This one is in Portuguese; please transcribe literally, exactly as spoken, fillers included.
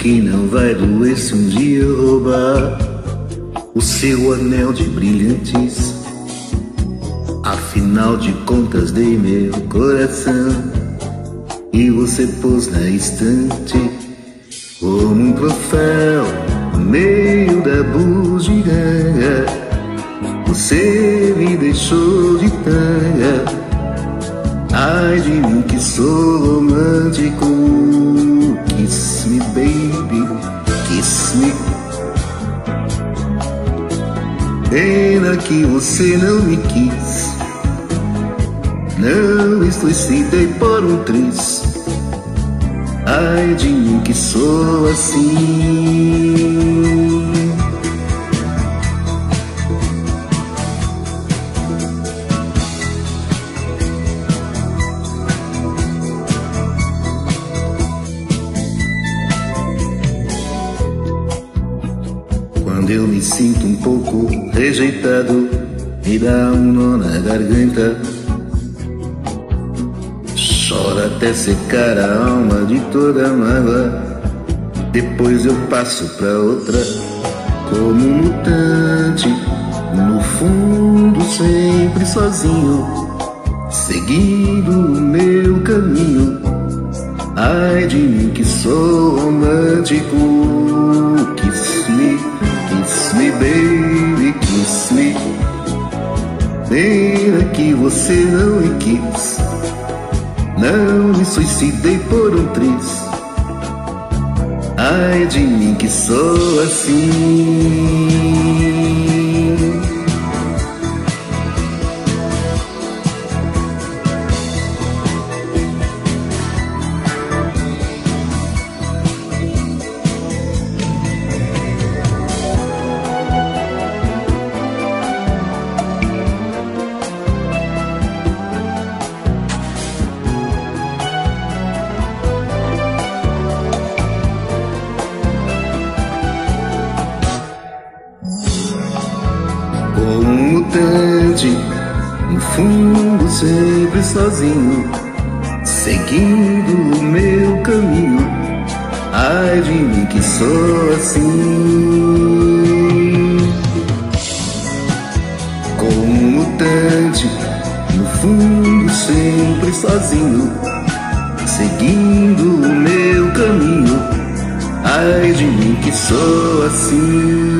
que não vai doer se um dia eu roubar o seu anel de brilhantes. Afinal de contas dei meu coração e você pôs na estante como um troféu no meio da bugiganga. Você me deixou de tanga. Ai de mim que sou romântico. Kiss me baby, kiss me. Pena que você não me quis. Não me suicidei por um triz. Ai de mim que sou assim. Quando eu me sinto um pouco rejeitado, me dá um nó na garganta. Chora até secar a alma de toda mágoa. Depois eu passo pra outra, como um mutante, no fundo sempre sozinho, seguindo o meu caminho. Ai de mim que sou romântico. Kiss me, kiss me baby, kiss me. Pena que você não me quis. Não me suicidei por um triz. Ai de mim que sou assim. Como um mutante, no fundo sempre sozinho, seguindo o meu caminho. Ai de mim que sou assim. Como um mutante, no fundo sempre sozinho, seguindo o meu caminho. Ai de mim que sou assim.